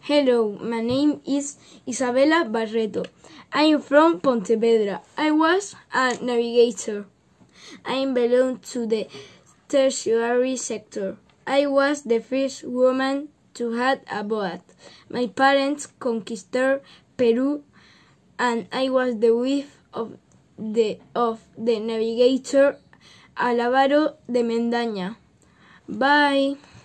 Hello, my name is Isabela Barreto. I am from Pontevedra. I was a navigator. I belong to the tertiary sector. I was the first woman to have a boat. My parents conquered Peru, and I was the wife of the navigator Álvaro de Mendaña. Bye.